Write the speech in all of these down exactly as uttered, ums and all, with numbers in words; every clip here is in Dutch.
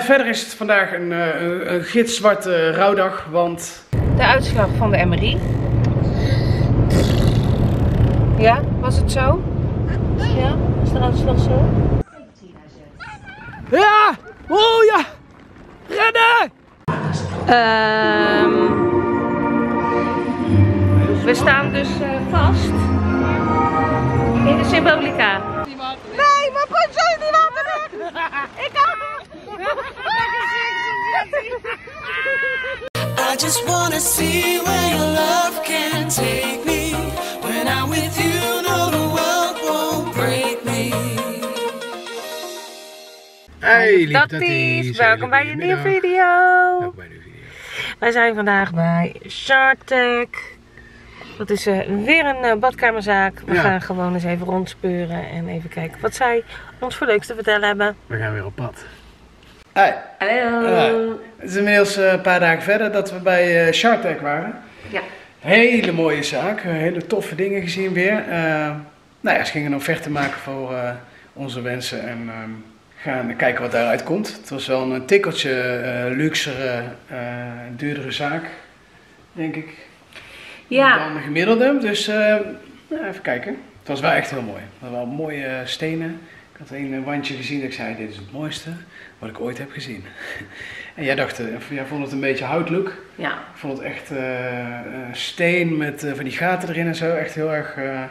verder is het vandaag een, een, een gitzwarte rouwdag, want... De uitslag van de M R I. Ja, was het zo? Ja, was de uitslag zo? Ja! Oh ja! Rennen! Um, we staan dus uh, vast in de symbolica. Nee, maar Prinses die laten weg! Ik kan I just wanna see where your love can take me. When I'm with you, no, the world won't break me. Hey, liefdatties, welkom bij een nieuwe video. Welkom bij een nieuwe video. Wij zijn vandaag bij Shartech. Dat is uh, weer een uh, badkamerzaak. We ja. gaan gewoon eens even rondspeuren en even kijken wat zij ons voor leuks te vertellen hebben. We gaan weer op pad. Hi. Hallo. Uh, het is inmiddels uh, een paar dagen verder dat we bij uh, Shartech waren. Ja. Hele mooie zaak, hele toffe dingen gezien weer. Uh, nou ja, ze gingen een offerte maken voor uh, onze wensen en uh, gaan kijken wat daaruit komt. Het was wel een tikkeltje uh, luxere, uh, duurdere zaak, denk ik. Ja. Dan de gemiddelde, dus uh, nou, even kijken. Het was wel echt heel mooi. Het waren wel mooie uh, stenen. Ik had een wandje gezien dat ik zei, dit is het mooiste wat ik ooit heb gezien. En jij dacht, uh, jij vond het een beetje houtlook. Ja. Ik vond het echt uh, uh, steen met uh, van die gaten erin en zo. Echt heel erg uh,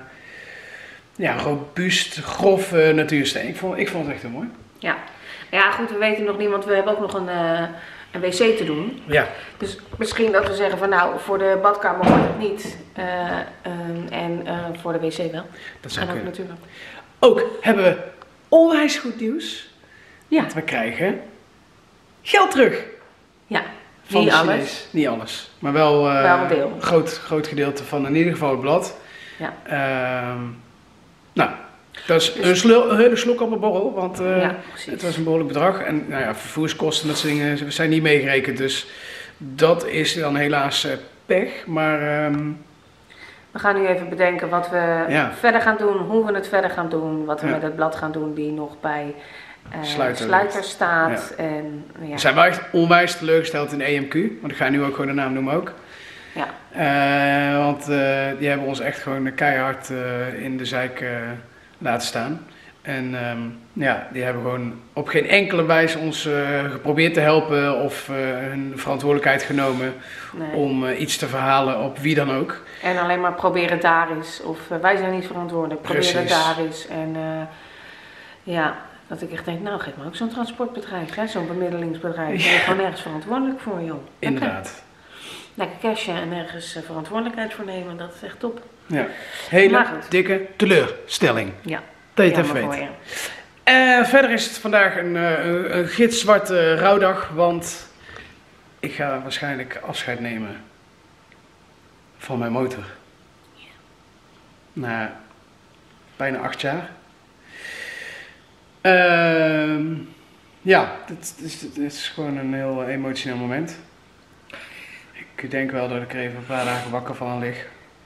ja, robuust, grof uh, natuursteen. Ik vond, ik vond het echt heel mooi. Ja. Ja, goed, we weten nog niet, want we hebben ook nog een, uh, een wc te doen. Ja. Dus misschien dat we zeggen van nou, voor de badkamer wordt het niet. Uh, uh, en uh, voor de wc wel. Dat zou ook kunnen. natuurlijk. Ook hebben we onwijs goed nieuws. Ja. Want we krijgen geld terug. Ja. Van niet de alles. Chinees. Niet alles. Maar wel, uh, wel een deel. Een groot, groot gedeelte van in ieder geval het blad. Ja. Uh, nou, dat is dus een, slu- een hele slok op een borrel. Want uh, ja, het was een behoorlijk bedrag. En nou ja, vervoerskosten, dat soort dingen zijn niet meegerekend. Dus dat is dan helaas uh, pech. Maar... Um, we gaan nu even bedenken wat we ja. verder gaan doen, hoe we het verder gaan doen, wat we ja. met het blad gaan doen die nog bij uh, sluiter, sluiter staat. Ja. En, ja. We zijn wel echt onwijs teleurgesteld in E M Q, want ik ga nu ook gewoon de naam noemen ook. Ja. Uh, want uh, die hebben ons echt gewoon keihard uh, in de zeik uh, laten staan. En um, ja, die hebben gewoon op geen enkele wijze ons uh, geprobeerd te helpen of uh, hun verantwoordelijkheid genomen nee. om uh, iets te verhalen op wie dan ook. En alleen maar proberen daar is, of uh, wij zijn niet verantwoordelijk, proberen Precies. daar is. En uh, ja, dat ik echt denk, nou geef me ook zo'n transportbedrijf, zo'n bemiddelingsbedrijf. Ja. Ben je gewoon ergens verantwoordelijk voor, joh. Inderdaad. Lekker cashen en ergens uh, verantwoordelijkheid voor nemen, dat is echt top. Ja, hele dikke teleurstelling. Ja. Dat je het even weet. Uh, verder is het vandaag een, uh, een gitzwarte rouwdag, want ik ga waarschijnlijk afscheid nemen van mijn motor. Ja. Na bijna acht jaar. Uh, ja, dit is, dit is gewoon een heel emotioneel moment. Ik denk wel dat ik er even een paar dagen wakker van lig.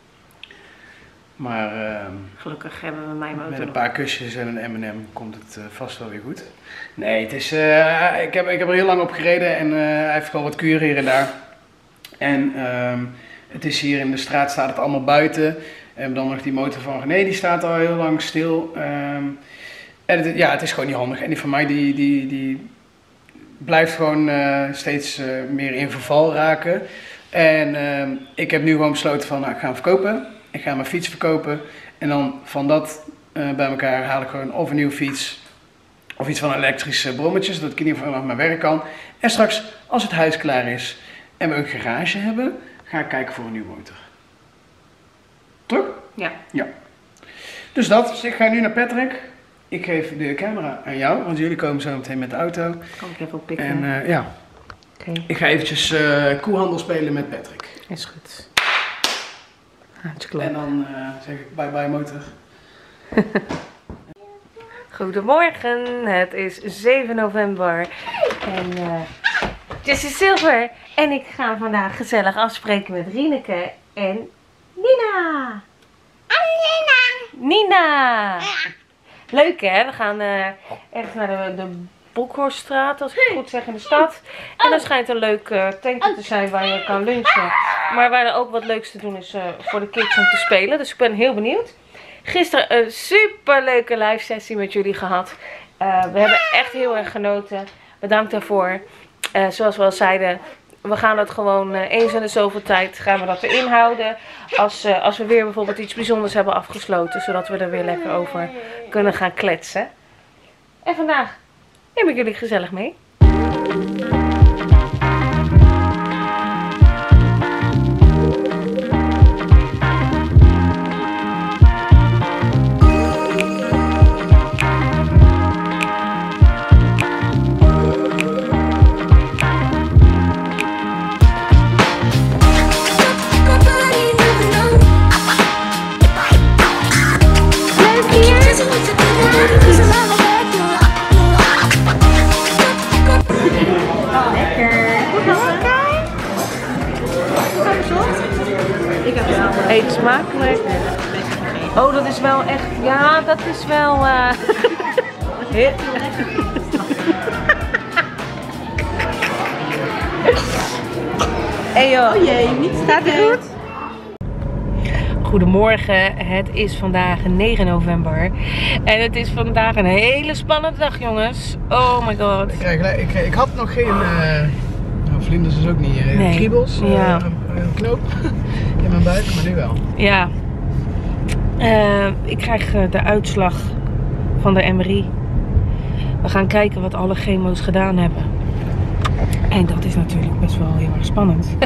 Maar uh, gelukkig hebben we mijn motor met een paar kusjes en een M en M komt het uh, vast wel weer goed. Nee, het is, uh, ik, heb, ik heb er heel lang op gereden en uh, hij heeft wel wat kuren hier en daar. En uh, het is hier in de straat, staat het allemaal buiten. En dan nog die motor van nee, die staat al heel lang stil. Uh, en het, ja, het is gewoon niet handig. En die van mij die, die, die blijft gewoon uh, steeds uh, meer in verval raken. En uh, ik heb nu gewoon besloten van nou, ik ga hem verkopen. Ik ga mijn fiets verkopen en dan van dat uh, bij elkaar haal ik gewoon of een nieuwe fiets of iets van elektrische brommetjes, zodat ik in ieder geval naar mijn werk kan. En straks, als het huis klaar is en we een garage hebben, ga ik kijken voor een nieuwe motor. Toch? Ja. Ja. Dus dat, dus ik ga nu naar Patrick. Ik geef de camera aan jou, want jullie komen zo meteen met de auto. Kan ik even oppikken. En uh, ja, okay. Ik ga eventjes uh, koehandel spelen met Patrick. Is goed. En dan uh, zeg ik bye bye motor. Goedemorgen, het is zeven november en uh, Jessie Silver en ik ga vandaag gezellig afspreken met Rieneke en Nina. Nina. Nina. Leuk hè, we gaan uh, ergens naar de, de Broekhorststraat, als ik het goed zeg, in de stad. En er schijnt een leuk uh, tentje te zijn waar je kan lunchen. Maar waar er ook wat leuks te doen is uh, voor de kids om te spelen. Dus ik ben heel benieuwd. Gisteren een super leuke live sessie met jullie gehad. Uh, we hebben echt heel erg genoten. Bedankt daarvoor. Uh, zoals we al zeiden, we gaan dat gewoon uh, eens in de zoveel tijd gaan we dat erin houden. Als, uh, als we weer bijvoorbeeld iets bijzonders hebben afgesloten. Zodat we er weer lekker over kunnen gaan kletsen. En vandaag neem ik jullie gezellig mee. Eet smakelijk. Oh, dat is wel echt. Ja, dat is wel. Uh... Hey joh. Oh jee, niet Gaat het goed? Goedemorgen, het is vandaag negen november. En het is vandaag een hele spannende dag, jongens. Oh my god. Ik, krijg, ik, ik had nog geen. Uh... Nou, vlinders is ook niet. Uh, nee. Kriebels. Uh, ja. Een knoop in mijn buik, maar nu wel. Ja. Uh, ik krijg uh, de uitslag van de M R I. We gaan kijken wat alle chemo's gedaan hebben. En dat is natuurlijk best wel heel erg spannend.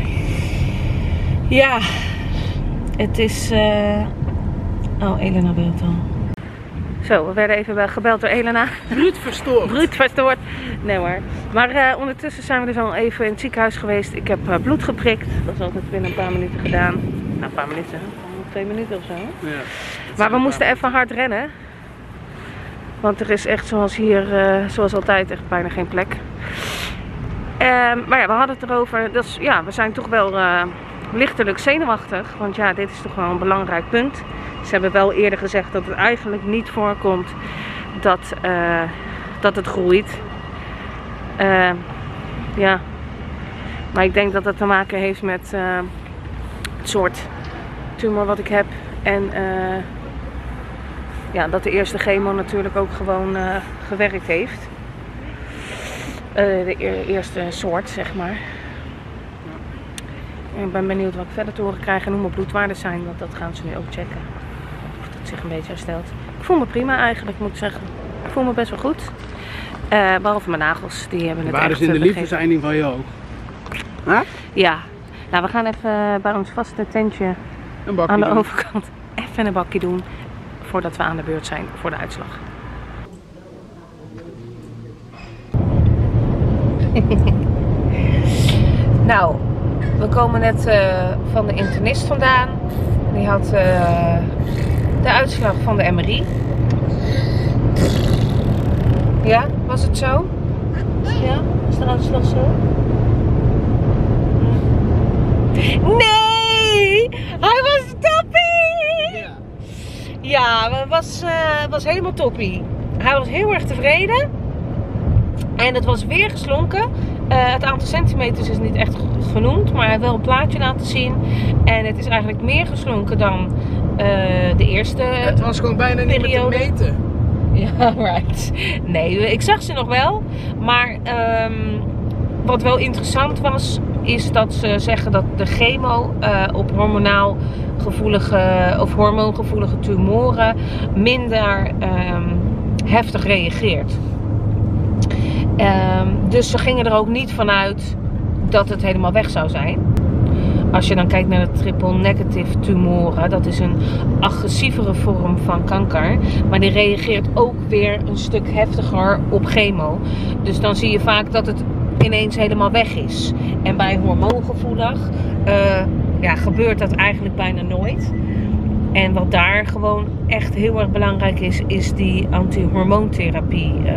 Ja. Het is... Uh... Oh, Elena belt al. Zo, we werden even wel gebeld door Elena. Bruut verstoord. Bruut verstoord. Nee hoor. Maar uh, ondertussen zijn we dus al even in het ziekenhuis geweest. Ik heb uh, bloed geprikt. Dat is altijd binnen een paar minuten gedaan. Nou, een paar minuten. Twee minuten of zo. Ja, maar we moesten even hard rennen. Want er is echt zoals hier, uh, zoals altijd, echt bijna geen plek. Uh, maar ja, we hadden het erover. Dat is, ja, we zijn toch wel uh, lichtelijk zenuwachtig. Want ja, dit is toch wel een belangrijk punt. Ze hebben wel eerder gezegd dat het eigenlijk niet voorkomt dat, uh, dat het groeit. Uh, ja, maar ik denk dat het te maken heeft met uh, het soort tumor wat ik heb. En uh, ja, dat de eerste chemo natuurlijk ook gewoon uh, gewerkt heeft. Uh, de e eerste soort, zeg maar. Ik ben benieuwd wat ik verder te horen krijg en hoe mijn bloedwaarden zijn, want dat gaan ze nu ook checken. Of dat zich een beetje herstelt. Ik voel me prima eigenlijk, moet ik zeggen. Ik voel me best wel goed. Uh, behalve mijn nagels, die hebben het echt echt in de liefdeseinding van jou ook? Huh? Ja. Nou, we gaan even bij ons vaste tentje een bakje aan de doen. overkant even een bakje doen. Voordat we aan de beurt zijn voor de uitslag. Nou, we komen net uh, van de internist vandaan. Die had uh, de uitslag van de M R I. Ja, was het zo? Ja, was de uitslag zo? Nee! Hij was toppie! Ja, ja het was, uh, was helemaal toppie. Hij was heel erg tevreden. En het was weer geslonken. Uh, het aantal centimeters is niet echt genoemd, maar hij heeft wel een plaatje laten zien. En het is eigenlijk meer geslonken dan uh, de eerste periode. het was gewoon bijna niet meer te meten. Ja, right. Nee, ik zag ze nog wel. Maar um, wat wel interessant was, is dat ze zeggen dat de chemo uh, op hormonaal gevoelige of hormoongevoelige tumoren minder um, heftig reageert. Um, dus ze gingen er ook niet vanuit dat het helemaal weg zou zijn. Als je dan kijkt naar de triple negative tumoren, dat is een agressievere vorm van kanker. Maar die reageert ook weer een stuk heftiger op chemo. Dus dan zie je vaak dat het ineens helemaal weg is. En bij hormoongevoelig uh, ja, gebeurt dat eigenlijk bijna nooit. En wat daar gewoon echt heel erg belangrijk is, is die antihormoontherapie uh,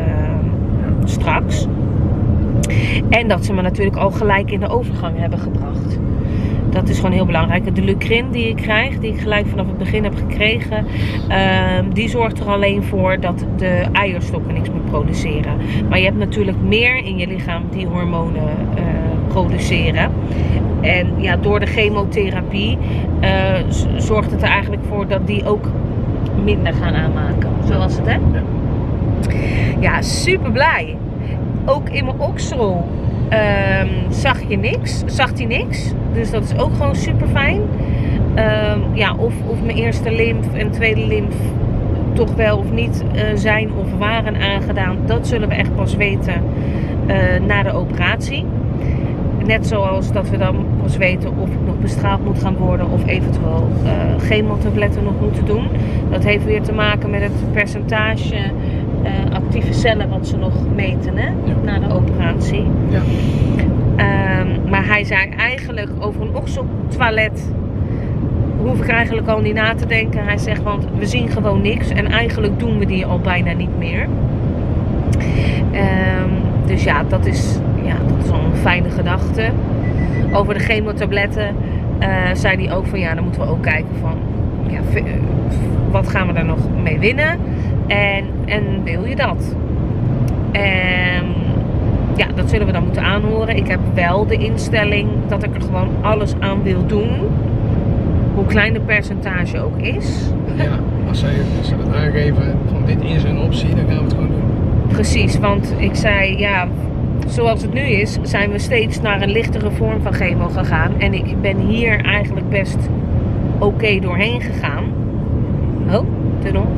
straks. En dat ze me natuurlijk al gelijk in de overgang hebben gebracht. Dat is gewoon heel belangrijk. De Lucrin die ik krijg, die ik gelijk vanaf het begin heb gekregen, uh, die zorgt er alleen voor dat de eierstokken niks meer produceren. Maar je hebt natuurlijk meer in je lichaam die hormonen uh, produceren. En ja, door de chemotherapie uh, zorgt het er eigenlijk voor dat die ook minder gaan aanmaken. Zo was het, hè? Ja, ja, super blij. Ook in mijn oksel um, zag je niks, zag hij niks. Dus dat is ook gewoon super fijn. Um, ja, of, of mijn eerste lymf en tweede lymf toch wel of niet uh, zijn of waren aangedaan. Dat zullen we echt pas weten uh, na de operatie. Net zoals dat we dan pas weten of ik nog bestraald moet gaan worden of eventueel uh, chemotabletten nog moeten doen. Dat heeft weer te maken met het percentage uh, actieve cellen wat ze nog meten, hè, ja. na de operatie. Ja. Um, maar hij zei eigenlijk over een okseltoilet hoef ik eigenlijk al niet na te denken. Hij zegt, want we zien gewoon niks en eigenlijk doen we die al bijna niet meer. Um, dus ja, dat is, ja, dat is al een fijne gedachte. Over de chemotabletten uh, zei hij ook van ja, dan moeten we ook kijken van ja, wat gaan we daar nog mee winnen en, en wil je dat? En ja, dat zullen we dan moeten aanhoren. Ik heb wel de instelling dat ik er gewoon alles aan wil doen. Hoe klein de percentage ook is. Ja, als zij, als ze dat aangeven van dit is een optie, dan gaan we het gewoon doen. Precies, want ik zei ja, zoals het nu is, zijn we steeds naar een lichtere vorm van chemo gegaan. En ik ben hier eigenlijk best oké okay doorheen gegaan. Oh, tunnel.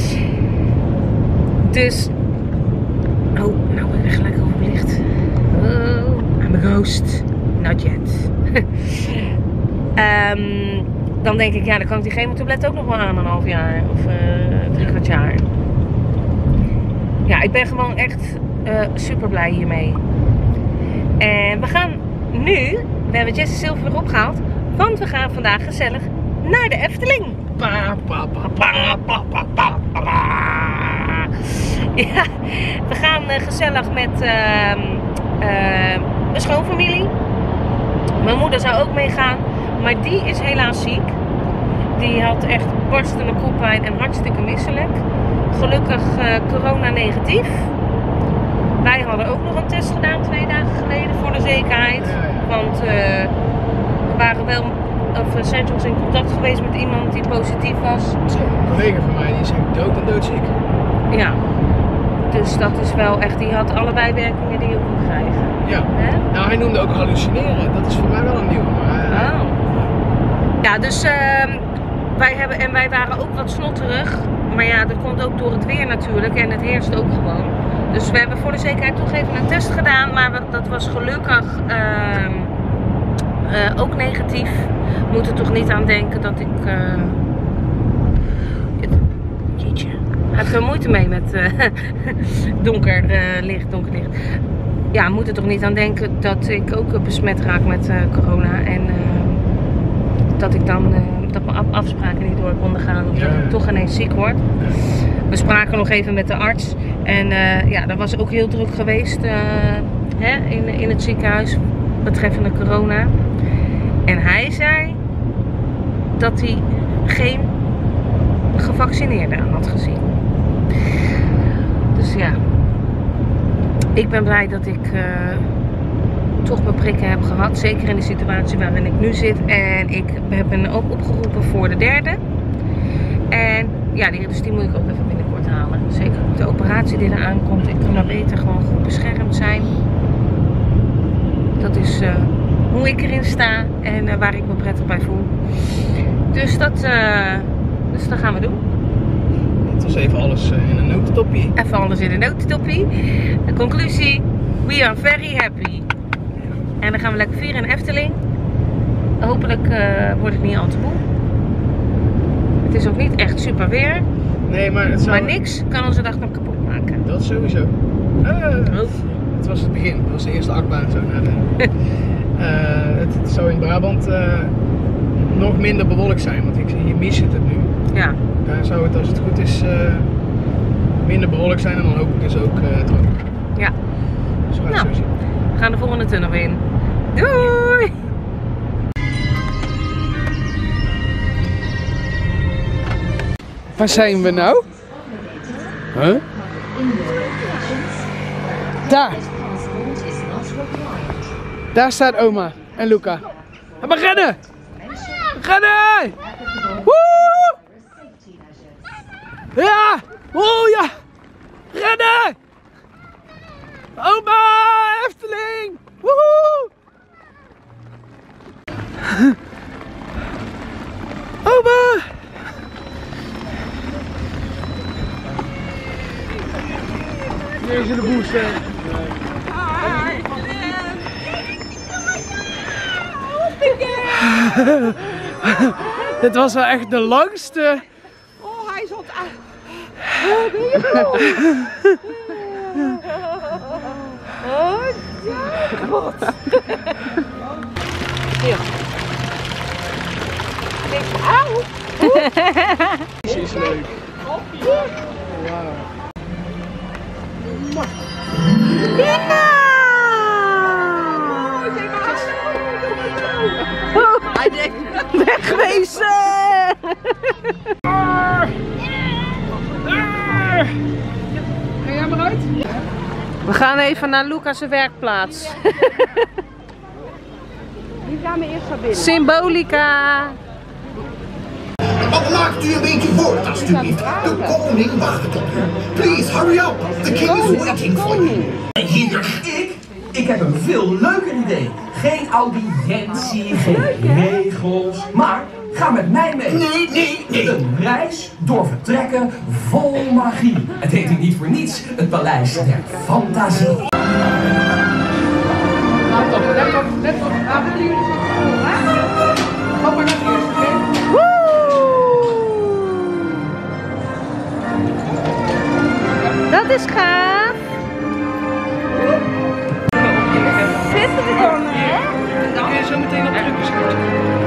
Dus, oh, nou ben ik gelijk overlicht. Oh, I'm a ghost. Not yet. um, dan denk ik, ja, dan kan ik die chemotablet ook nog wel aan een half jaar of uh, drie kwart jaar. Ja, ik ben gewoon echt uh, super blij hiermee. En we gaan nu, we hebben Jessie Silver weer opgehaald, want we gaan vandaag gezellig naar de Efteling. Pa, pa, pa, pa, pa, pa, pa, pa. Ja, we gaan uh, gezellig met uh, uh, mijn schoonfamilie. Mijn moeder zou ook meegaan, maar die is helaas ziek. Die had echt barstende koppijn en hartstikke misselijk. Gelukkig uh, corona negatief. Wij hadden ook nog een test gedaan twee dagen geleden voor de zekerheid. Ja, ja. Want uh, we waren wel, of zijn soms in contact geweest met iemand die positief was. Een collega van mij die is echt dood en doodziek. Ja, dus dat is wel echt, die had alle bijwerkingen die je ook moet krijgen. Ja, Hè? nou hij noemde ook hallucineren. Dat is voor mij wel een nieuwe. Maar, uh, Oh. Ja, dus uh, wij hebben, en wij waren ook wat snotterig. Maar ja, dat komt ook door het weer natuurlijk en het heerst ook gewoon. Dus we hebben voor de zekerheid toch even een test gedaan, maar we, dat was gelukkig uh, uh, ook negatief. We moeten er toch niet aan denken dat ik... Uh, het, jeetje, hij heeft er moeite mee met uh, donker uh, licht, donker licht. Ja, we moeten er toch niet aan denken dat ik ook besmet raak met uh, corona en uh, dat ik dan... Uh, dat mijn afspraken niet door konden gaan, of dat ik toch ineens ziek word. We spraken nog even met de arts en uh, ja, dat was ook heel druk geweest uh, hè, in, in het ziekenhuis betreffende corona. En hij zei dat hij geen gevaccineerden aan had gezien. Dus ja, ik ben blij dat ik uh, toch mijn prikken heb gehad. Zeker in de situatie waarin ik nu zit. En ik ben ook opgeroepen voor de derde. En ja, die, dus die moet ik ook even binnenkort halen. Zeker met de operatie die eraan komt. Ik kan maar beter gewoon goed beschermd zijn. Dat is uh, hoe ik erin sta en uh, waar ik me prettig bij voel. Dus dat, uh, dus dat gaan we doen. Het was even alles uh, in een notendopje. Even alles in een notendopje. De conclusie, we are very happy. En dan gaan we lekker vieren in Efteling. Hopelijk uh, word ik niet al te moe. Het is ook niet echt super weer. Nee, maar het zou... Maar niks kan onze dag nog kapot maken. Dat sowieso. Uh, Oh. Het was het begin. Dat was de eerste achtbaan zo naar de... uh, het, het zou in Brabant uh, nog minder bewolkt zijn. Want ik, hier mis het het nu. Ja. Daar zou het, als het goed is, uh, minder bewolkt zijn. En dan hoop ik dus ook uh, droog. Ja. Zo gaat het Nou. zo zien. We gaan de volgende tunnel in. Doei! Waar zijn we nou? Huh? Daar. Daar staat oma en Luca. En we rennen! Rennen! Woe! Ja! Oh ja! Rennen! Oma! Efteling! Woehoe! Oma! Hier is de booster. Dit was wel echt de langste. Oh, hij zat aan. Oh, ja, god. Ja. Auw. Deze is leuk. Wauw. Hij denkt, wegwezen! Ga jij maar uit? We gaan even naar Luca's werkplaats. Die gaan we eerst naar binnen. Symbolica. Wat maakt u een beetje voort, alstublieft? De koning wacht op u. Please, hurry up. The king is waiting for you. Hier. Ik? Ik heb een veel leuker idee. Geen audiëntie, geen regels, maar ga met mij mee. Nee, nee, nee. Een reis door vertrekken vol magie. Het heet hier niet voor niets het Paleis der Fantasie. Let op, let op, let op. Ah, willen jullie zo voor, hè? Kom maar naar eerst, oké? Dat is gaaf. Zitten we dan, hè? Dan kun je zo meteen op drukken, schatje.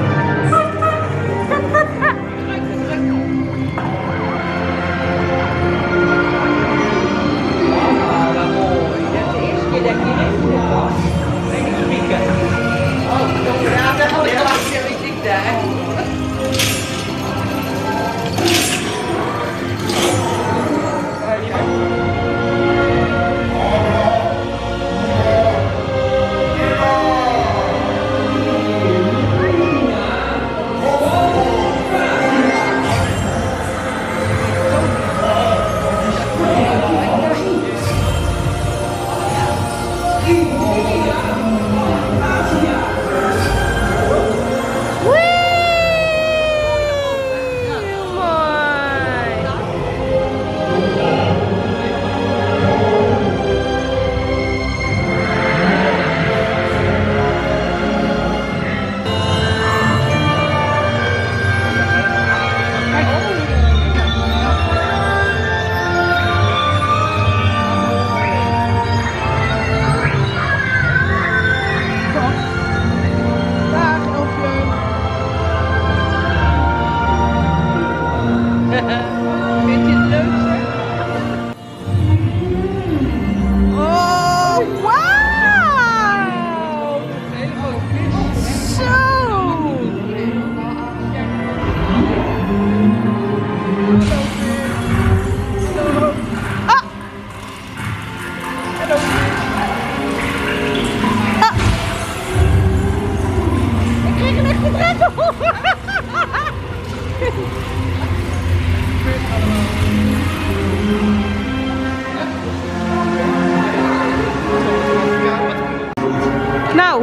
Nou,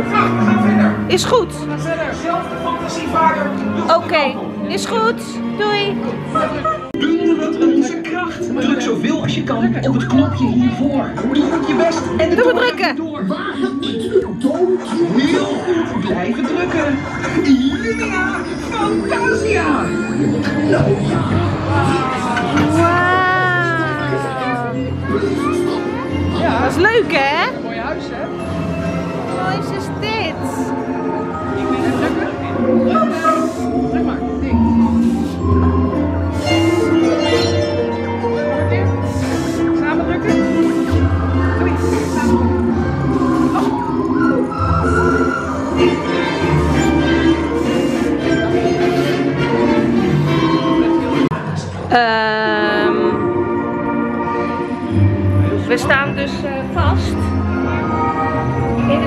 is goed. Zelfde fantasievaarder. Oké, okay. Is goed. Doei. Bundel het onze kracht. Druk zoveel als je kan op het knopje hiervoor. Doe goed je best en de Doe toon drukken. gaat door. Heel goed. Blijven drukken. Illumina Fantasia. Wauw. Ja, dat is leuk, hè? Mooi huis, hè? Hoe mooi is dit? Zeg maar, ding. Samen drukken. Drie. Samen Uh,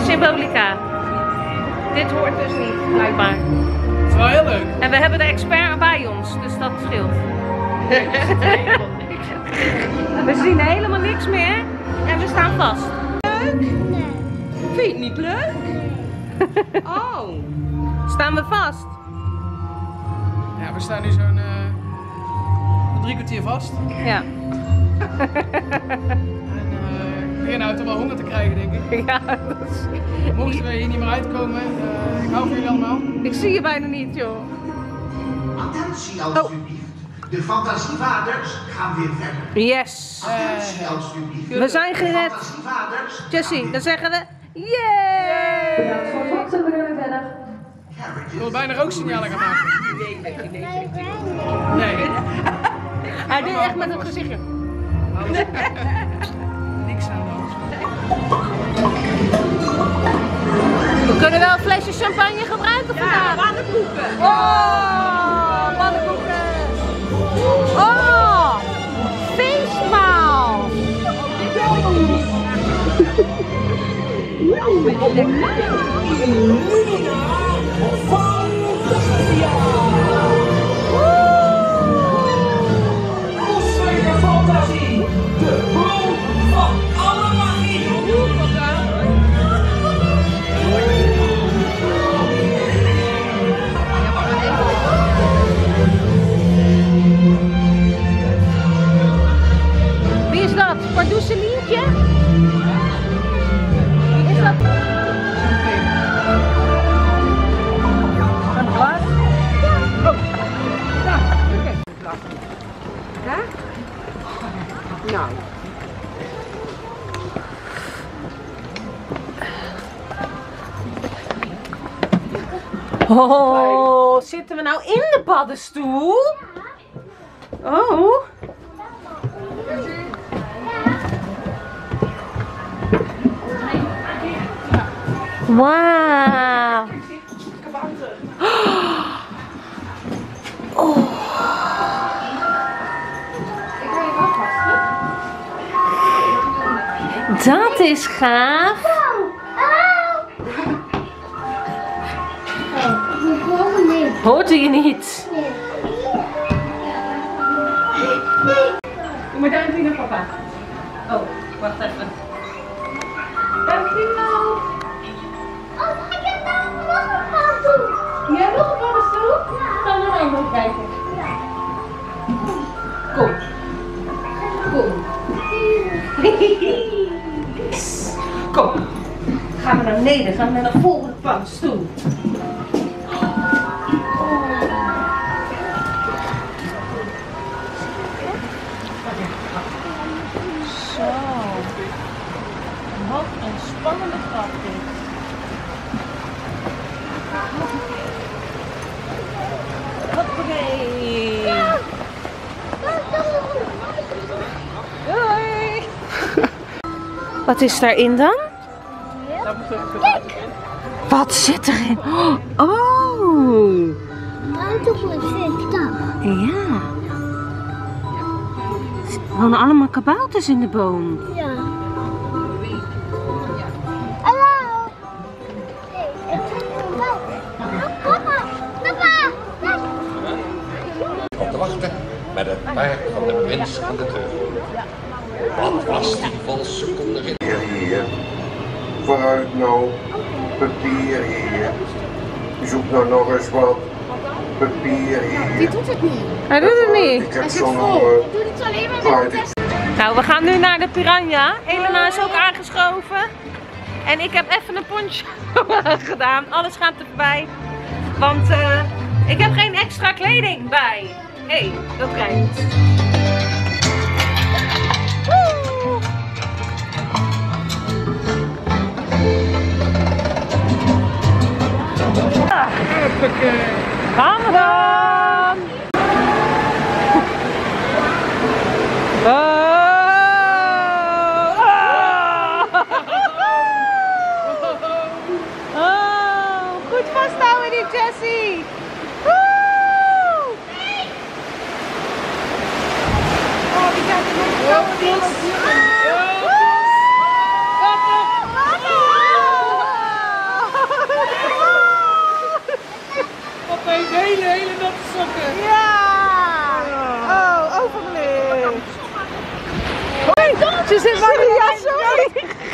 Symbolica. Dit hoort dus niet, blijkbaar. Het is wel heel leuk. En we hebben de expert bij ons, dus dat scheelt. We zien helemaal niks meer en we staan vast. Leuk? Nee. Vind je het niet leuk? Oh. Staan we vast? Ja, we staan nu zo'n uh, drie kwartier vast. Ja. En uh, ik begin nou toch wel honger te krijgen, denk ik. Ja, dat is... Mochten we hier niet meer uitkomen, uh, ik hou van jullie allemaal. Ik zie je bijna niet, joh. Attentie alsjeblieft. De fantasievaders gaan weer verder. Yes. Attentie alsjeblieft. We zijn gered. Fantasievaders gaan Jessie, weer dan zeggen we... Yay! Ik wil bijna rooksignalen gaan maken. Nee, nee, nee, nee. Nee. Hij deed echt met het gezichtje. Niks aan de hand. We kunnen wel een flesje champagne gebruiken vandaag. Pannenkoeken. Oh, pannenkoeken. Oh, feestmaal. Oswegen fantasie, de bron van alle magie. Wie is dat? Pardoeselientje? Wie is dat? Een glas? Oh. Ja, oké. Hè? Nou. Oh, zitten we nou in de paddenstoel? Oh. Wauw. Oh. Dat is gaaf. Hoorde je niet? Doe maar duimpje naar papa. Oh, wacht even. Dankjewel. Oh, ik heb daar nog een paddenstoel. Jij nog een paddenstoel? Gaan we naar de andere kijken. Kom. Kom. Kom. Gaan we naar beneden, gaan we naar de volgende paddenstoel. Zo. Wat een spannende grap dit. Hoppakee. Doei. Wat is daarin dan? Wat zit erin? Oh! Buitengoed zit dat. Ja. Er wonen allemaal kabouters in de boom. Ja. Hallo. Hey, ik zit er wel. Papa, papa, kijk. Op te wachten met het paard van de prins van de teugel. Wat was die vol seconden in? Hier, hier. Vooruit nou. Papier hier. Zoek nou nog eens wat. Papier hier. Die doet het niet. Hij doet het niet. Ik heb Hij zit zo'n vol. uh, Ik doe het alleen maar met de test. Nou, we gaan nu naar de Piranha. Elena is ook aangeschoven. En ik heb even een poncho gedaan. Alles gaat er voorbij. Want uh, ik heb geen extra kleding bij. Hé, hey, dat rijdt. Woe! Gaan we dan! Oh! Oh! Goed vasthouden die Jessie! Woe! Oh, die gaat er nog zo. zit maar niet. Ja, sorry.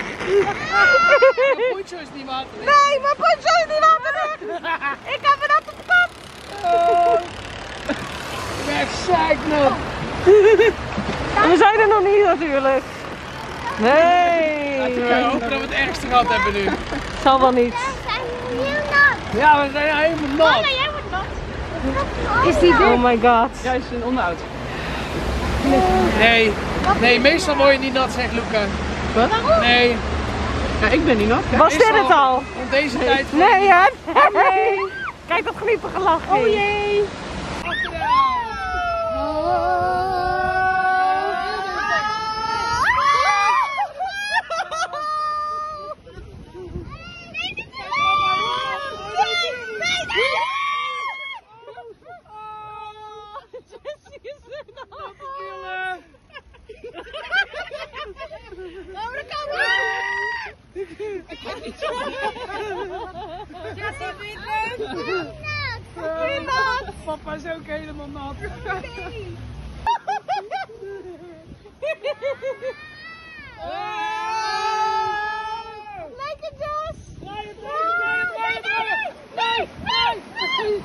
Mijn poncho is niet waterdicht. Nee, mijn poncho is niet waterdicht. Ik heb het op het pad. Oh. Ik ben echt zeiknat. We zijn er nog niet natuurlijk. Nee. Laten we hopen dat we het ergste gehad hebben nu. Zal wel niet. We zijn heel nat. Ja, we zijn helemaal nat. Mama, jij wordt nat. Is die dik? Oh my god. Juist een onderhoud. Nee, nee, meestal word je niet nat, zegt Luca. Wat? Nee. Ja, ik ben niet nat. Was dit het al? Om deze tijd. Nee, hè? Nee. Kijk dat gniepige lachje. Oh jee. Papa is ook helemaal nat. Lekker, Jos! Nee, nee, nee, nee!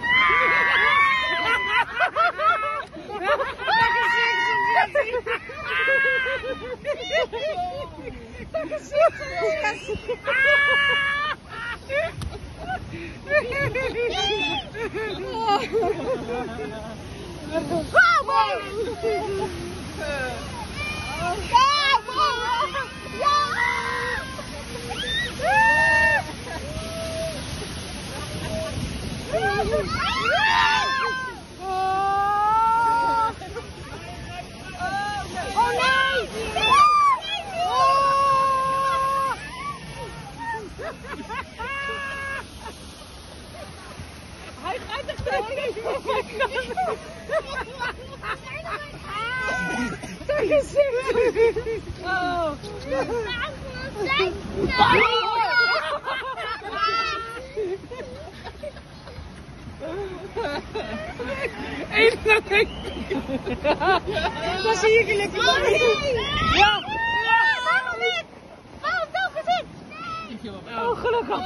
Dan zie je gelukkig. Ja. Waarom niet? Waarom toch gezien? Oh, gelukkig.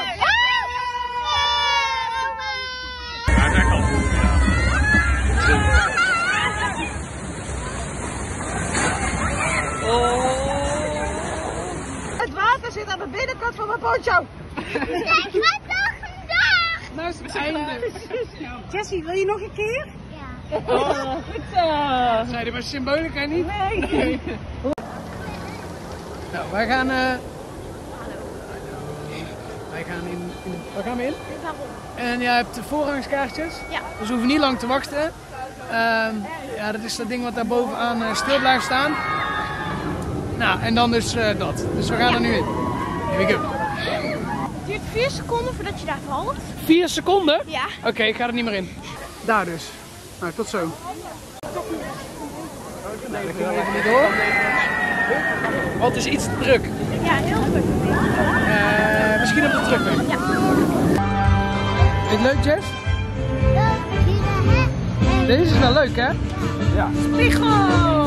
Het water zit aan de binnenkant van mijn poncho. Kijk, wat toch vandaag? Nou is het einde. Jessie, wil je nog een keer? Ja. Oh, goed zo. Zei je maar symbolica niet? Nee. Nou, wij gaan. Uh... Wij gaan in, in de... Waar gaan we in? En jij hebt de voorrangskaartjes. Ja. Dus we hoeven niet lang te wachten. Uh, ja, dat is dat ding wat daar bovenaan uh, stil blijft staan. Nou, en dan dus uh, dat. Dus we gaan er nu in. Here we go. Het duurt vier seconden voordat je daar valt. Vier seconden? Ja. Oké, okay, ik ga er niet meer in. Daar dus. Nou, tot zo. Nee, dat kunnen we even niet door. Want het is iets te druk. Ja, heel druk. Uh, misschien op de terugweg. Ja. Vind je het leuk, Jess? Deze is wel leuk, hè? Ja. Spiegel!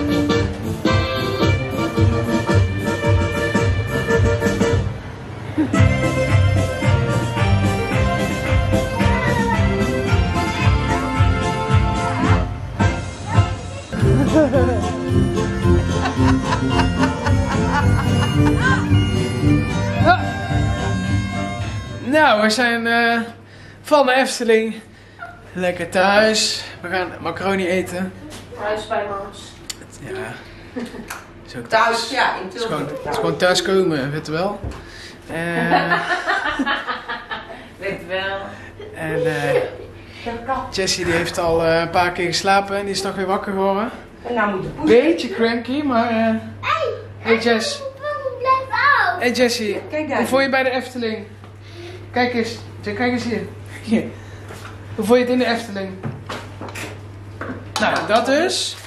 Nou, we zijn uh, van de Efteling. Lekker thuis. We gaan macaroni eten. Thuis bij Mams. Ja. Is ook Thuis, thuis. ja, in Het is Tilburg. gewoon, het is gewoon thuiskomen, weet je wel. Uh, Weet wel. en uh, Jessie die heeft al uh, een paar keer geslapen en die is nog weer wakker geworden. En nou moet de poes. Beetje cranky, maar... Uh, Hey, hey Jess. blijf af. Hey Jessie. Kijk daar. Hoe vond je bij de Efteling? Kijk eens. Kijk eens hier. Hier. Hoe vond je het in de Efteling? Nou, dat dus.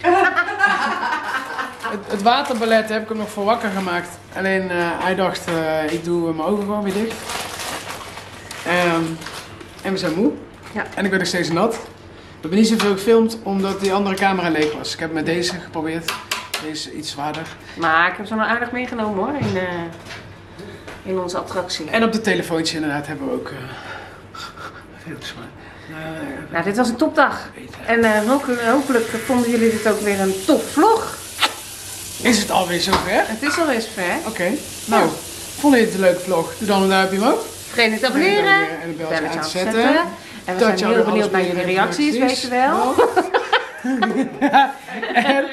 Het, het waterballet heb ik hem nog voor wakker gemaakt. Alleen uh, hij dacht, uh, ik doe mijn ogen gewoon weer dicht. Um, en we zijn moe. Ja. En ik ben nog steeds nat. We hebben niet zoveel gefilmd omdat die andere camera leeg was. Ik heb met deze geprobeerd. is iets zwaarder. Maar ik heb ze nog aardig meegenomen hoor, in, uh, in onze attractie. En op de telefoontje inderdaad hebben we ook uh, heel zwaar. Uh, nou, dit was een topdag. En uh, hopelijk, hopelijk vonden jullie dit ook weer een topvlog. Is het alweer zover? Het is alweer zover. Oké, okay. Nou, ja. Vond je het een leuke vlog? Doe dan een duimpje omhoog. Vergeet niet te abonneren. En de bel aan te zetten. zetten. En we dat zijn heel benieuwd naar jullie reacties, weet je wel. en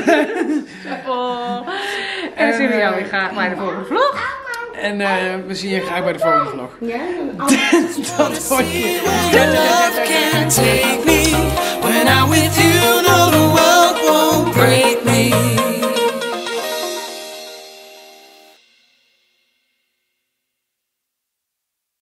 oh. En dan zien we jou weer graag bij de volgende vlog. En uh, we zien je graag bij de volgende vlog. Ja. Dat hoor je. When I'm with you, no, the world won't break me.